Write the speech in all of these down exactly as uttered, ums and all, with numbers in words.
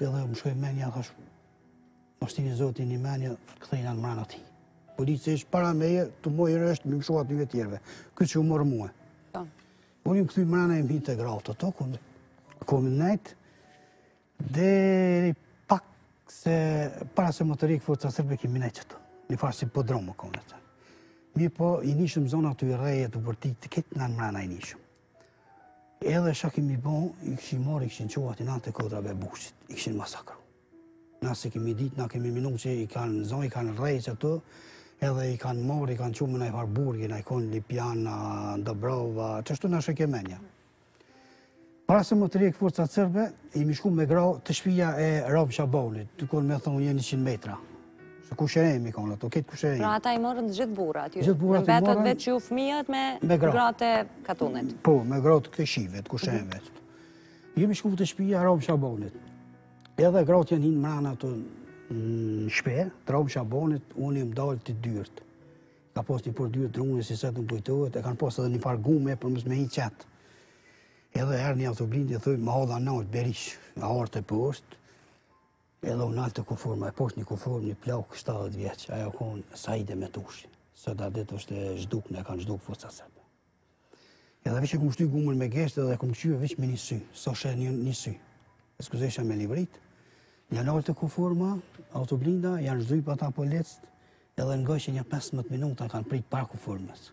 edhe më shkoj menja, thash, mashtini zotin një menja, këthejna në mrana ti. Policia ishë para meje, të mojë është, më mshuat një tjerve. Këtë që u morë muë. Unë im këthy mrana e mbitë e gratë të to, kom në nejtë, dhe pak se, para se motorikë forca sërbe kemi nejtë qëto. Një farë si podromë, kom në të. Mirë po, i nishëm zona të i reje të vërtit, të ketë në në mrana i nishëm. Edhe shak kemi bon, i këshin morë, i këshin qohat i natë të kodrave bushit, i këshin masakru. Nëse kemi ditë, na kemi minu që i kanë zonë, i kanë rejë që të, edhe i kanë morë, i kanë qumë në i Harburgi, në i konë Lipjana, Dobrova, që shtu në shë kemenja. Para se më të rejë forcat sërbe, i mi shku me grau të shpija e Rob Shabonit, të konë me thonë një njëqind metra. Se kusheremi konë ato, ketë kusheremi. Pra ata i morën të gjithë burat, ju? Gjithë burat i morën. Në betët veç ju fëmijët me gratë e katunit. Po, me gratë këshive, të kusheremi. Jemi shku të shpija Rob Shabonit. Edhe gratë janë hinë mrana të në shpe, të Rob Shabonit, unë i më dalë të dyrt. Ka pos një për dyrt drune, si se të më pujtojët, e kanë pos edhe një farë gume për mësë me hi qatë. Edhe erë një autoblindi e thuj, ma hodha naltë, berish, a orë të post, edhe unë altë të konforma, e poshtë një konform, një plakë shtatëdhjetë vjeç, ajo konë Saide me tushi. Sot a ditë është e zhduk, ne kanë zhduk forca sërbe. Edhe veç e kumë shty gumën me geshtë edhe kumë qyve veç me një sy, so shë një, një sy. E skuzesha me livrit, janë altë të konforma, autoblinda, janë zhdujp ata policët, edhe nga që një pesëmbëdhjetë minuta kanë prit para konformës.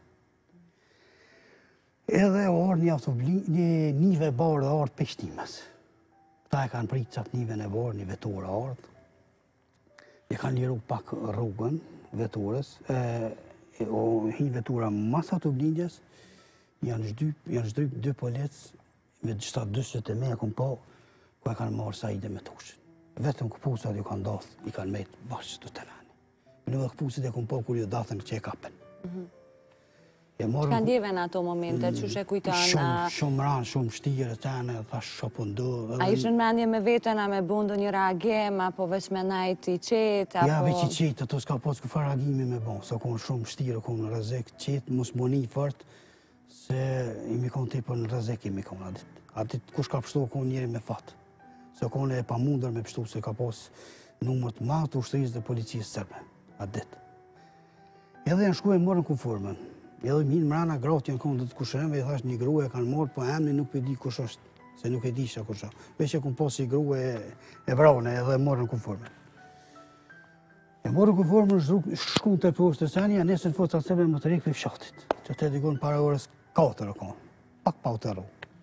Edhe orë një autoblind, një nive barë dhe orë të peshtimës. Ta e kanë pritë qatë një vene borë, një veturë ardhë. E kanë liru pak rrugën veturës. O hi vetura mas autoblindjes, janë zhdryp dy policë me gjëstat dyshtet e me e kumë po, ku e kanë marë Saide me tushën. Vetëm këpusat ju kanë dathë, i kanë mejtë bashkë të terani. Në dhe këpusit e kumë po, kur ju dathën që e kapen. Që kanë djeve në ato momente, që shë kujtanë? Shumë ranë, shumë shtire të tëne, thash shopën do. A ishën mendje me vetën, a me bundu një reagim, apo veç me najt i qetë? Ja, veç i qetë, ato s'ka pas këfar reagimi me bon, sa konë shumë shtire, konë në rëzek qetë, mos moni fort, se imi konë të i për në rëzek imi konë adit. Adit, kush ka pështu, konë njeri me fatë. Se konë e pa mundër me pështu, se ka pas numër të matë ushtërisë dhe policisë sërbe, adit. Edhe janë shku e morën konformën. Edhe minë mrana gratë janë konë dhe të kusheremve, i thash një grue e kanë morë, po emni nuk për di kush është, se nuk e di shë kush është. Veç e kumë posë i grue e vraune edhe morën konforme. E morën konforme shku të poshtë të senja, nesën forca sërbe më të rikë për fshatit, që të edikonë para orës katër e konë, pak pa u të ru.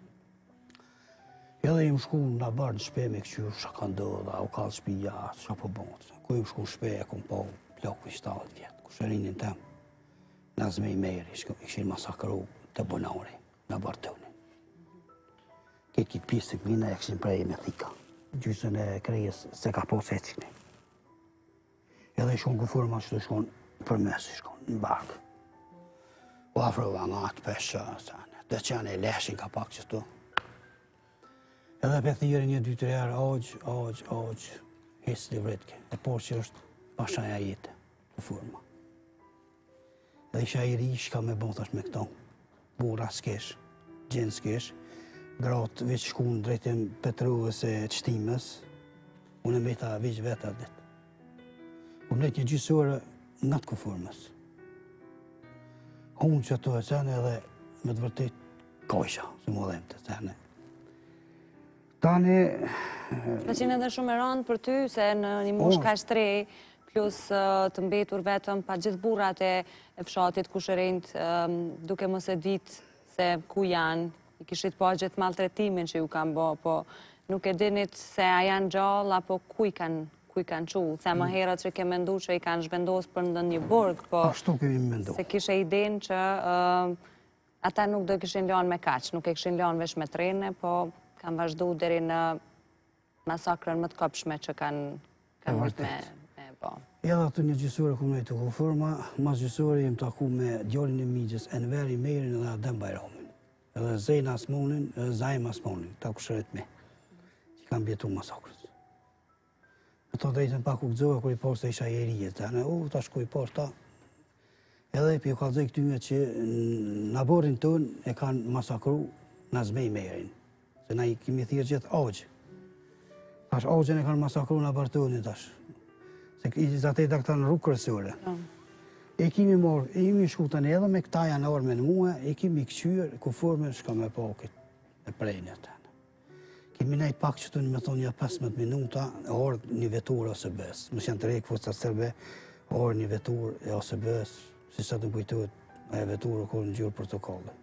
Edhe im shku në barë në shpe me këqyrë, shë ka ndodha, u kalë shpija, shë po bëndë. Ku im shku në shpe e kumë po plakë për shtatëdhjetë vjetë, kusherinin temë. Në zme i meri, i këshin masakru të bonari, në bartoni. Këtë këtë pisë të këmina e këshin prej me thika. Gjysën e krejës se ka po se qëni. Edhe i shkon këfurma që të shkon për mes, i shkon në barkë. U afrova nga atë peshë, dhe që janë e leshin ka pak që të. Edhe për thirë një dy tre herë, aqë, aqë, aqë, hisë livritke. E por që është pashaja jetë, këfurma. Dhe isha i ri, shka me bon thash me këto. Bura s'kesh, gjenë s'kesh. Gratë veç shku në drejtim Petrovës e qëtimës. Unë e meta veç vetë atë ditë. Unë mlet një gjysore nga të konformës. Unë që të e cene edhe me të vërtet kajsha, se më dhemë të cene. Tani... Ka qenë edhe shumë e rëndë për ty, se në një mosh ka shtrej, plus të mbetur vetëm pa gjithë burat e fshatit kusherint, duke mos e ditë se ku janë, i kishit pa gjithë maltretimin që ju kanë bo, po nuk e dinit se a janë gjallë, apo ku i kanë qu. Se më herët që ke mendu që i kanë zhvendos për në një burg, po se kishe idin që ata nuk do kishin lanë me kaq, nuk e kishin lanë vesh me trene, po kanë vazhdu dheri në masakrën më të kopshme që kanë vërtet me... Edhe atë një gjysore ku me të konforma, mas gjysore jem taku me djallin e migjës, Enveri Merin edhe Adem Bajramin. Edhe Zejna Asmonin, edhe Zajma Asmonin, ta ku shëret me, që kanë bjetu masakrës. E ta drejtën pak u gëzohë, kër i parë se isha jerijet, të anë, u, ta shku i parë ta. Edhe i pjo kalëzoj këtyme që në borin tënë e kanë masakru në Zmej Merin, se na i kemi thirë gjithë aqë. Tash Auxhin e kanë masakru në Bartoni tash. Se i zateta këta në rrugë kryesore. E kimi morë, e imi shkutën edhe me këta janë orë me në muhe, e kimi këqyrë, ku forme shka me pakit e prejnë e tenë. Kemi nejtë pak që të një me thonë një pesëmbëdhjetë minuta, orë një vetur ose bës. Mësë janë të rejkë forcat sërbe, orë një vetur e ose bës, si sa të kujtojt, e vetur o kërë në gjurë protokolle.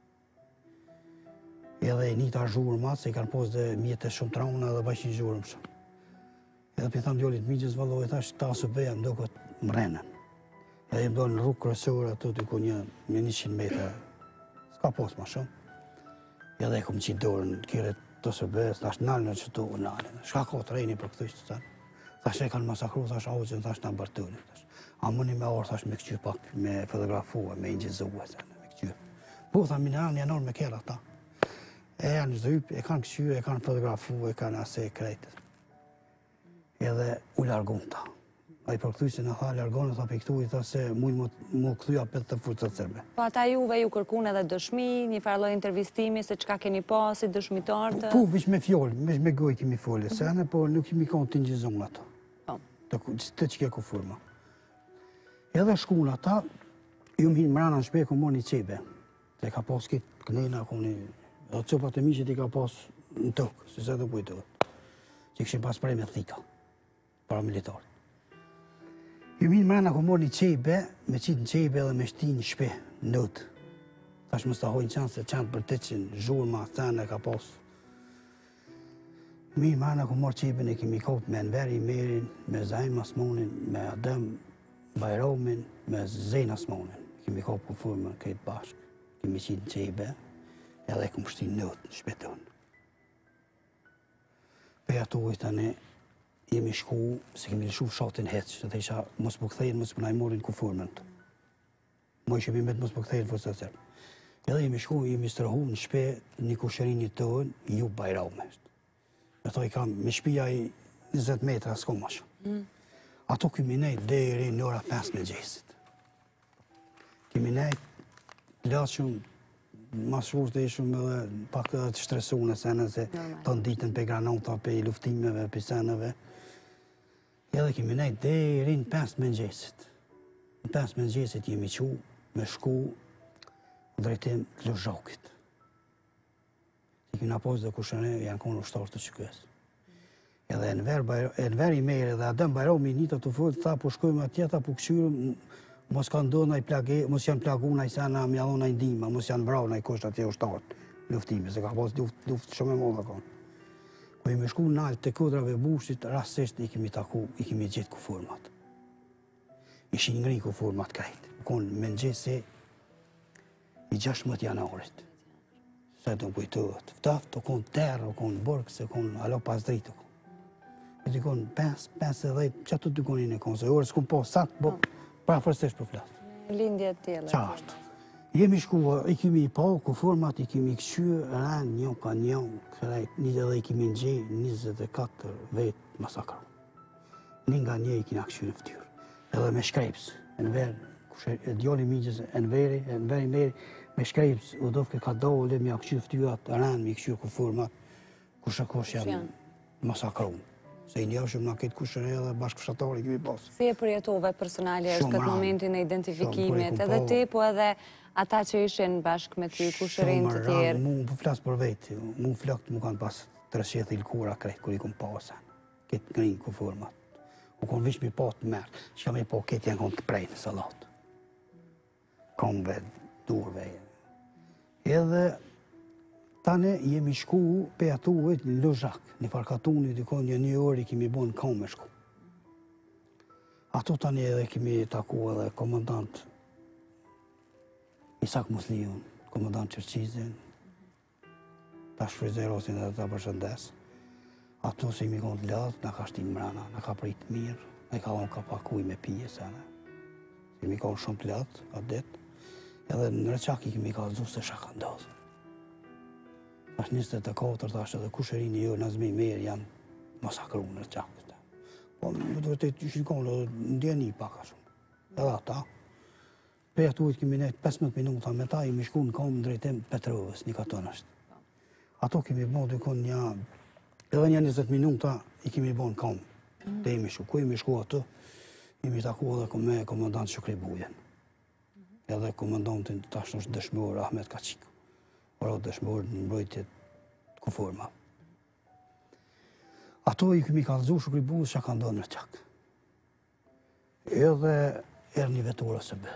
Edhe një të zhurë matë, se i kanë posë dhe mjetë shumë trauna dhe bashkë një zhurë më shumë. Edhe për thamë djollit migjës valoj, thash ta ose bëja më do këtë mrenën. Edhe i më do në rrugë kryesore ato të ku një njëqind metra, s'ka posë ma shumë. Edhe e kom qitë dorën, kire të ose bëjës, thash nalë në që tu u nalë. Shka ka të rejni për këtë ishtë të tanë. Thash e kanë masakru, thash Auxhin, thash në Bartoni. A mëni me orë, thash me këqyrë pak, me fotografua, me ingjizua, me këqyrë. Po, tha mineralë një nërë me kera ta. E janë zhyp, e kanë këqyrë, e kanë fotografu, e kanë ase e krejtët. Edhe u largon ta. A i përkëtuj se në tha largonë, tha për këtu i tha se mujnë mu këtuja për të forcat sërbe. Po ata juve ju kërkun edhe dëshmi, një farloj intervistimi, se qka keni pas, si dëshmitar të... Po, vish me fjollë, vish me goj kemi folje, se anë, po nuk kemi konë të njëzon ato. Të që ke ku forma. Edhe shkun ata, ju më hinë mrana në shpe, ku mor një qebe. Se ka pas kitë kënejna, ku një... Dhe copat e mi që ti ka pas në tokë, se se të kujtojt. Që këshim pas prej me thika, paramilitar. Ju minë mrena ku mor një qebe, me qitë në qebe dhe me shti një shpe, në nëtë. Tash më stahojnë qanë se qanë për të qenë zhurma, thane ka pas. Minë mrena ku mor qebe, ne kemi kopë me Enveri Merin, me Zajm Asmonin, me Adem Bajromin, me Zejn Asmonin. Kemi kopë ku furme këtë bashkë. Kemi qitë në qebe, edhe e këmë shti nëtë në shpeton. Për ato ujtë tani, jemi shku, se kemi lëshu fshatin heqë, që të isha mos për këthejnë, mos për na i morin ku furmen të. Moj që bimet mos për këthejnë forcat sërbë. Edhe jemi shku, jemi stërhu në shpe një kushërinjë të ënë, ju Bajraume. Me to i kam, me shpia i njëzet metra, s'ko ma shumë. Ato kemi nejtë deri në ora pesë me gjesit. Kemi nejtë, latë shumë, mas shurë të ishëm edhe pak të shtresune sene, se të nditën për granata, për luftimeve, për seneve. Edhe kemi nejtë deri në pesë me gjesit. Në pesë me gjesit jemi qu, me shku, drejtim të Lozhokit. I kina posë dhe kushëne, janë konë ushtarë të qykës. Edhe Enveri Meri dhe Adem Bajromi një të të fërë, tha po shkojmë atjeta, po këshyrë, mos kanë do në i plage, mos janë plagu në i sena, mjallon në i ndima, mos janë brau në i kusht atje ushtarët luftime, se ka pas luft shumë e modha konë. Po i me shku në altë të kodrave bushit, rasisht i kemi taku, i kemi gjithë ku format. Ishin ngri ku format krejt. Konë me në gjithë se i gjashmët janarit. Se të në kujtojët. Ftaft, o konë terë, o konë bërgë, se konë alo pas dritë. E të konë pes, pes e dhejt, që ato të konë i në konë, se orë s'kunë po satë, bo, pra fërstesh për flasë. Lindje tjele. Qartë. Jemi shkua, i kemi i pa, ku format, i kemi këshyrë, rënë, një ka një, krejt, një edhe i kemi në gjej, njëzet e katër vetë masakru. Një nga një i kina këshyrë në ftyrë. Edhe me shkrejpës, Enver, djoli migjës, Enveri, Enveri Meri, me shkrejpës, u dofke ka dole, me a këshyrë ftyrat, rënë, me këshyrë ku format, ku shëkosh janë masakru. Se i njëshëm nga këtë kushëre dhe bashkë fshatari kemi pasë. Si e përjetove personalisht këtë momentin e identifikimit, edhe ti, po edhe ata që ishin bashkë me ty kushërin të tjerë? Mu më flasë për vetë, mu flakt mu kanë pas të rëshjetë ilkura krejtë kër i kom pasën, këtë ngrinë ku format. U konë vishë mi patë mërë, që kam e po këtë janë konë të prejnë në salatë. Komve, durve. Edhe tane jemi shku pe atu ujtë në Lozhak, një farkatuni dikon një një orë i kemi bo në kam me shku. Ato tani edhe kemi taku edhe komandant Isak Musliun, komandant Qërqizin, ta shfrizerosin edhe ta përshëndes. Ato se imi konë të ladhë, nga ka shtinë mrana, nga ka pritë mirë, nga ka onë ka pakuj me pije sene. Imi konë shumë të ladhë, ka ditë, edhe në Reçak i kemi ka dzu se shaka ndodhë. Ashtë njëzet e katër, ashtë edhe kushërini jo në Zmi Meri janë masakru në Reçak. Po, më të vërtet, që shikonë, ndjeni paka shumë. Edhe ata, pe ato ujtë kemi nejtë pesëmbëdhjetë minuta, me ta i mi shku në kamë në drejtim Petrovës, një katon është. Ato kemi bo dykon një Edhe një njëzet minuta i kemi bon kam. Dhe imi shku. Ku imi shku atë, imi taku edhe me komandant Shukri Bujen. Edhe komandantin tash është dëshmor Ahmet Kaçik. Ora dëshmor në mbrojtje të kuforma. Ato i kemi kallëzu Shukri Bujës që ka ndonë në qak. Edhe erë një vetura së bes.